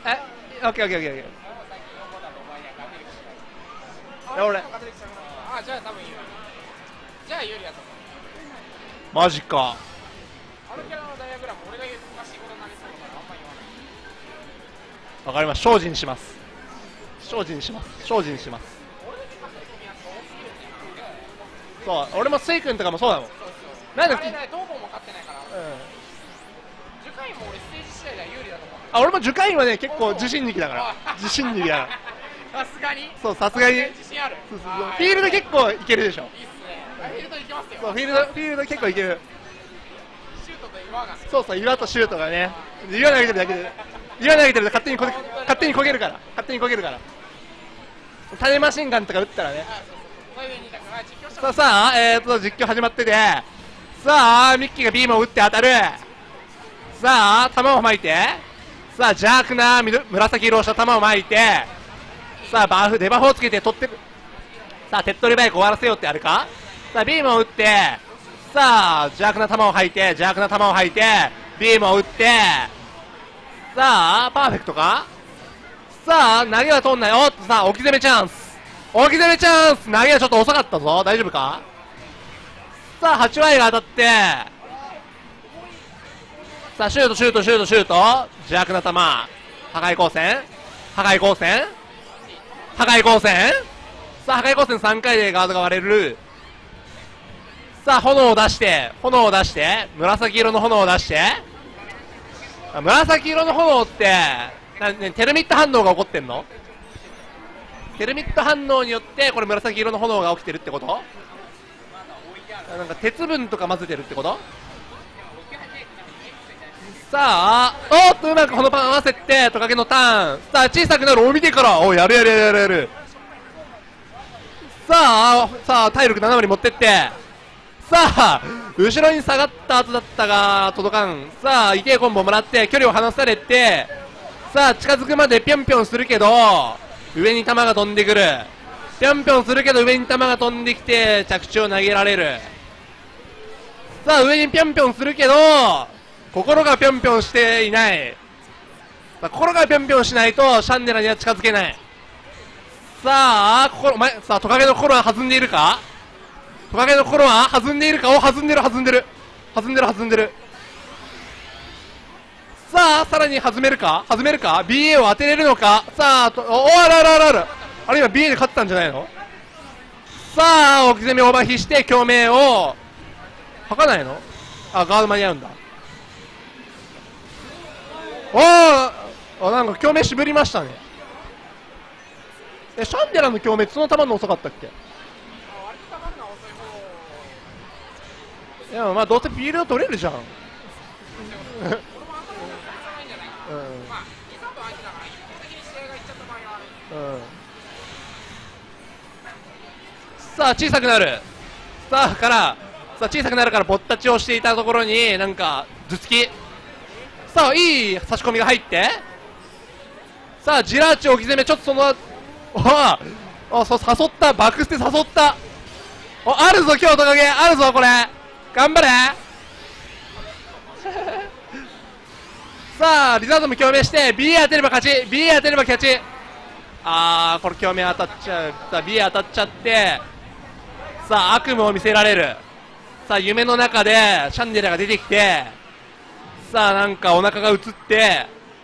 オッケーオッケーオッケーオッケー。俺あ、じゃあ多分いいわ。じゃあ有利だと思う。 マジか。 あのキャラのダイアグラム俺が言うとおかしいことになりそうだからあんま言わない。 わかります。精進します。精進します。精進します。そう、俺もスイ君とかもそうだもん。なんだっけ。 どうも勝ってないから。樹海も俺ステージ次第では有利だと思う。 あ、俺も樹海はね結構自信力だから。自信力だから。 さすがに。 そう、さすがに。 自信ある。 そうそうそう。フィールド結構いけるでしょ。 いいっすね。フィールドいけますよ。 そう、フィールド結構いける。 シュートと岩が。 そうそう、岩とシュートがね。岩投げてるだけで。岩投げてると勝手に焦げるから。勝手に焦げるから。種マシンガンとか撃ったらね。さあさあ、実況始まってて、さあミッキーがビームを撃って当たる。さあ弾を撒いて、さあ邪悪な紫色をした弾を撒いて、さあデバフをつけて取ってる。さあ手っ取り早く終わらせようってあるか。さあビームを撃って、さあ邪悪な弾を吐いて、邪悪な弾を吐いてビームを撃って、さあパーフェクトか。さあ投げは通んない。おっとさあ置き攻めチャンス、置き攻めチャンス。投げはちょっと遅かったぞ。大丈夫か。さあ8割が当たって、さあシュートシュートシュートシュート、邪悪な球、破壊光線破壊光線破壊光線。さあ破壊光線3回でガードが割れる。さあ炎を出して紫色の炎を出して、紫色の炎ってテルミット反応が起こってんの。テルミット反応によってこれ紫色の炎が起きてるってこと。なんか鉄分とか混ぜてるってこと。さあおっとうまくこのパン合わせてトカゲのターン。さあ小さくなる。お見てから、おやるやるやるやる。さあ体力7割持ってって、さあ後ろに下がった後だったが届かん。さあ池江コンボもらって距離を離されて、さあ近づくまでぴょんぴょんするけど上に球が飛んでくる。ぴょんぴょんするけど上に球が飛んできて着地を投げられる。さあ上にぴょんぴょんするけど心がぴょんぴょんしていない。心がぴょんぴょんしないとシャンデラには近づけない。さあさあトカゲの心は弾んでいるか。トカゲの心は弾んでいるか。お、弾んでる。さあさらに弾めるか BA を当てれるのか。さああれ今 BA で勝ったんじゃないの。さあ置き攻めオーバーヒして共鳴を吐かないの。あ、ガード間に合うんだ。なんか共鳴渋りましたね。シャンデラの共鳴その球の遅かったっけ。いやまあどうせビールド取れるじゃん。さあ小さくなる。さあ小さくなるからぼったちをしていたところになんか頭突き。さあいい差し込みが入って、さあジラーチ置き攻めちょっとそのそう誘った。バックステ誘った。あるぞ今日トカゲあるぞ。これ頑張れさあリザードも共鳴して BA 当てれば勝ち。BA 当てれば勝ち。これ共鳴当たっちゃう。さあ BA 当たっちゃって、さあ悪夢を見せられる。さあ夢の中でシャンデラが出てきて、さあなんかお腹が映ってピキーン。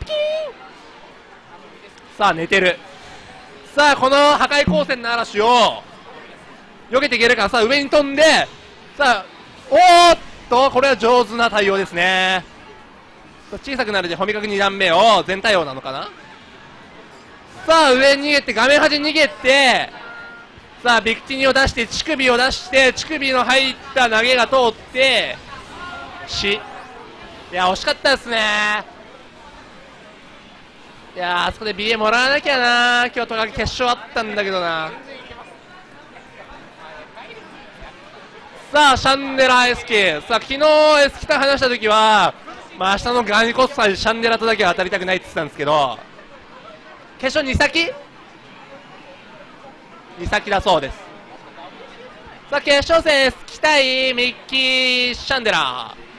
さあ寝てる。さあこの破壊光線の嵐を避けていけるか。さあ上に飛んで、さあこれは上手な対応ですね。小さくなるでホミカク2段目を全対応なのかな。さあ上に逃げて画面端に逃げて、さあビクティニを出して乳首を出して乳首の入った投げが通っていや惜しかったですね。いやあそこで BA もらわなきゃな。今日トカゲ決勝あったんだけどな。さあシャンデラ S キ、さあ昨日 S キと話した時は明日のガニコスタでシャンデラとだけは当たりたくないって言ってたんですけど、決勝2先だそうです。さあ決勝戦 S キ対ミッキーシャンデラ。